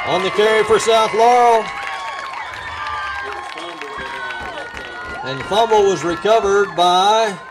On the carry for South Laurel. And the fumble was recovered by